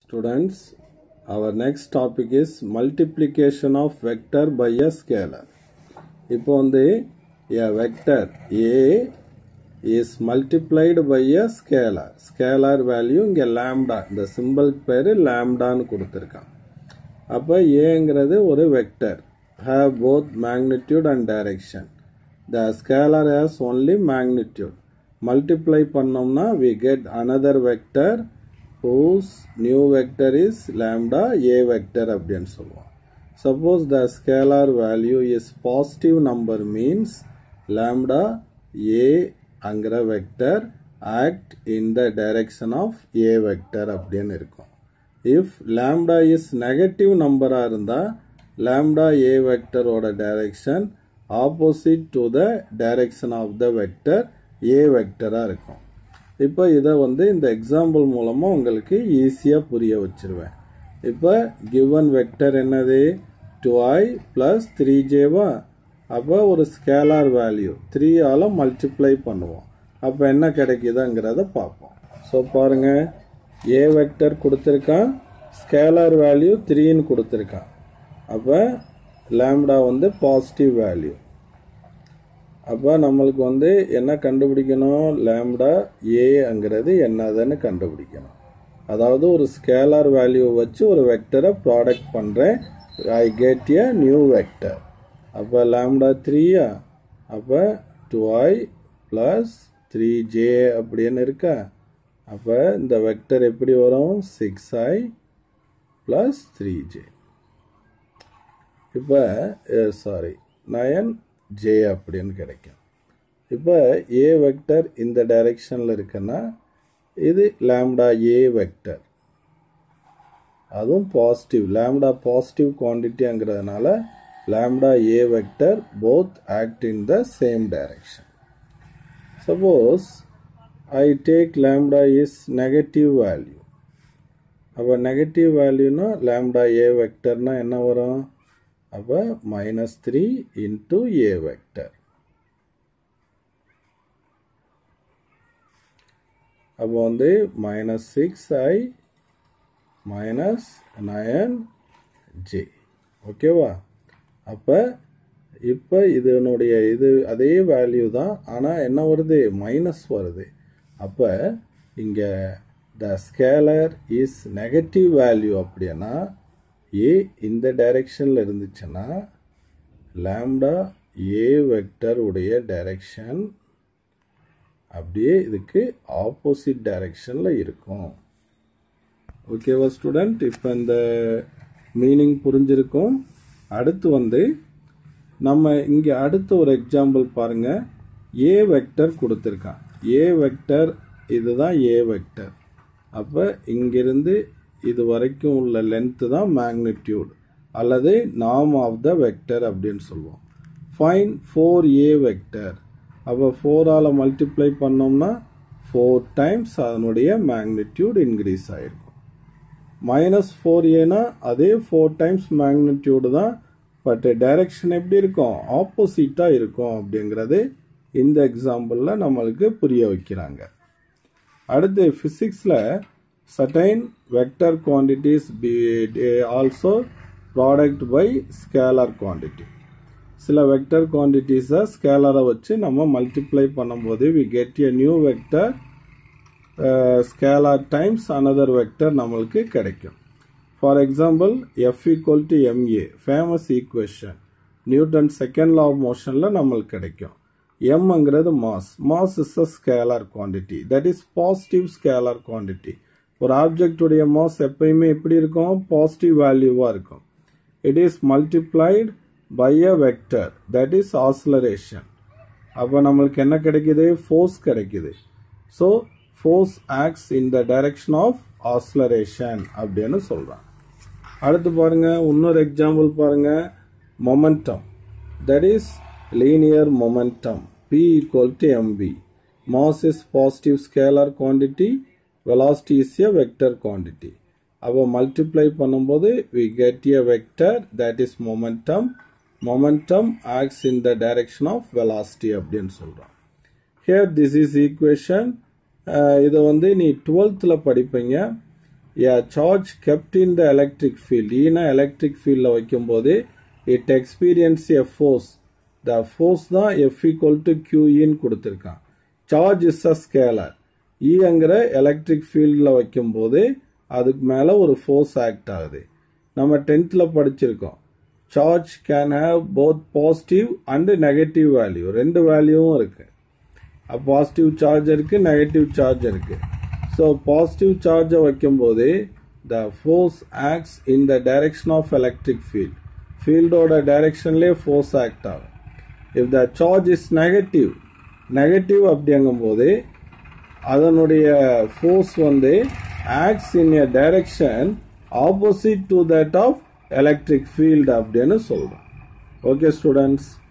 Students, our next topic is multiplication of vector by a scalar. இப்போ வந்து a vector a is multiplied by a scalar. Scalar value இங்க lambda, இந்த symbol பேரு lambdaன்னு கொடுத்திருக்கான். அப்ப aங்கிறது ஒரு vector, have both magnitude and direction. The scalar has only magnitude. Multiply பண்ணோம்னா we get another vector whose new vector is lambda a vector அப்படின்னு சொல்லுவோம். Suppose the scalar value is positive number means lambda a அங்கிற vector act in the direction of a vector அப்படின்னு இருக்கும். If lambda is negative number இருந்தா lambda a vector ஓட direction opposite to the direction of the vector a vector இருக்கும். இப்போ இதை வந்து இந்த example மூலமாக உங்களுக்கு ஈஸியாக புரிய வச்சிருவேன். இப்போ கிவன் வெக்டர் என்னது 2i + 3jவா. அப்போ ஒரு ஸ்கேலார் வேல்யூ 3 ஆல் மல்டிப்ளை பண்ணுவோம். அப்போ என்ன கிடைக்குதுங்கிறத பார்ப்போம். ஸோ பாருங்க, ஏ வெக்டர் கொடுத்துருக்கான், ஸ்கேலார் வேல்யூ 3ன்னு கொடுத்துருக்கான். அப்போ லாம்டா வந்து பாசிட்டிவ் வேல்யூ. அப்போ நம்மளுக்கு வந்து என்ன கண்டுபிடிக்கணும், லாம்டா ஏங்கிறது என்னதுன்னு கண்டுபிடிக்கணும். அதாவது ஒரு ஸ்கேலார் வேல்யூ வச்சு ஒரு வெக்டரை ப்ராடக்ட் பண்ணுறேன், I get a new vector. அப்போ லாம்டா 3யா, அப்போ 2i + 3j அப்படின்னு இருக்கா. அப்போ இந்த வெக்டர் எப்படி வரும், 6i + 3j. இப்போ 9j அப்படின்னு கிடைக்கும். இப்போ ஏ வெக்டர் இந்த டைரெக்ஷனில் இருக்குன்னா இது லாம்டா ஏ வெக்டர், அதுவும் பாசிட்டிவ். லாம்டா பாசிட்டிவ் குவான்டிட்டிங்கிறதுனால lambda A vector both act in the same direction. Suppose I take lambda is negative value. அப்போ நெகட்டிவ் வேல்யூனா லாம்டா ஏ வெக்டர்னா என்ன வரும், அப்போ -3 into a vector. அப்போ வந்து -6i - 9j. ஓகேவா. அப்போ இப்போ இதனுடைய இது அதே வேல்யூ தான், ஆனால் என்ன வருது, மைனஸ் வருது. அப்போ இங்கே the scalar is negative value அப்படின்னா ஏ இந்த டைரெக்ஷனில் இருந்துச்சுன்னா லாம்டா ஏ வெக்டர் உடைய டைரெக்ஷன் அப்படியே இதுக்கு ஆப்போசிட் டைரெக்ஷனில் இருக்கும். ஓகேவா ஸ்டூடெண்ட், இப்போ இந்த மீனிங் புரிஞ்சிருக்கும். அடுத்து வந்து நம்ம இங்கே அடுத்த ஒரு எக்ஸாம்பிள் பாருங்கள். ஏ வெக்டர் கொடுத்துருக்கான். ஏ வெக்டர் இதுதான் ஏ வெக்டர். அப்போ இங்கிருந்து இது வரைக்கும் உள்ள லென்த்து தான் மேக்னிடியூட் அல்லது நார்ம் ஆஃப் த வெக்டர் அப்படின்னு சொல்லுவோம். ஃபைன் 4a வெக்டர். அப்போ 4 ஆல் மல்டிப்ளை பண்ணோம்னா 4 டைம்ஸ் அதனுடைய மேக்னிடியூட் இன்க்ரீஸ் ஆகிருக்கும். -4aனா அதே 4 டைம்ஸ் மேக்னிடியூடு தான், பட் டைரக்ஷன் எப்படி இருக்கும், ஆப்போசிட்டாக இருக்கும் அப்படிங்கிறது இந்த எக்ஸாம்பிளில் நம்மளுக்கு புரிய வைக்கிறாங்க. அடுத்து ஃபிசிக்ஸில் certain vector quantities be also product by scalar quantity. சில வெக்டர் குவான்டிட்டிஸை ஸ்கேலரை வச்சு நம்ம மல்டிப்ளை பண்ணும்போது we get a new vector scalar times another vector நம்மளுக்கு கிடைக்கும். For example, F = ma, famous equation, Newton second law of மோஷனில் நம்மளுக்கு கிடைக்கும். mங்கிறது mass. Mass is a scalar quantity, that is positive scalar quantity. ஒரு ஆப்ஜெக்டுடைய mass எப்பயுமே எப்படி இருக்கும், பாசிட்டிவ் வேல்யூவாக இருக்கும். It is multiplied by a vector, that is acceleration. அப்போ நம்மளுக்கு என்ன கிடைக்குது, ஃபோர்ஸ் கிடைக்குது. So force acts in the direction of acceleration அப்படின்னு சொல்கிறான். அடுத்து பாருங்க, இன்னொரு எக்ஸாம்பிள் பாருங்க. Momentum, that is linear momentum, P = mv. Mass is positive scalar quantity, velocity is a vector quantity. அப்போ மல்டிப்ளை பண்ணும்போது we get a vector that is momentum. Momentum acts in the direction of velocity அப்படின்னு சொல்கிறோம். Here this is equation. இதை வந்து நீ 12th படிப்பீங்க. a charge kept in the electric field, ஈனா electric field வைக்கும்போது it experience a force. The force தான் F equal to Q in கொடுத்திருக்கான். Charge is a scalar. ஈங்கிற electric fieldல வைக்கும்போது அதுக்கு மேல ஒரு force act ஆகுது. நம்ம 10thல படிச்சிருக்கோம். Charge can have both positive and negative value. ரெண்டு வேல்யூவும் இருக்கு. பாசிட்டிவ் சார்ஜ் இருக்கு, நெகட்டிவ் சார்ஜ் இருக்கு. ஸோ பாசிட்டிவ் சார்ஜை வைக்கும்போது the force acts in the direction of electric field. ஃபீல்டோட டைரக்ஷன்லேயே ஃபோர்ஸ் ஆக்ட் ஆகும். If the charge is negative அப்படிங்கும்போது அதனுடைய ஃபோர்ஸ் வந்து acts in a direction opposite to that of electric field அப்படின்னு சொல்கிறோம். Okay students.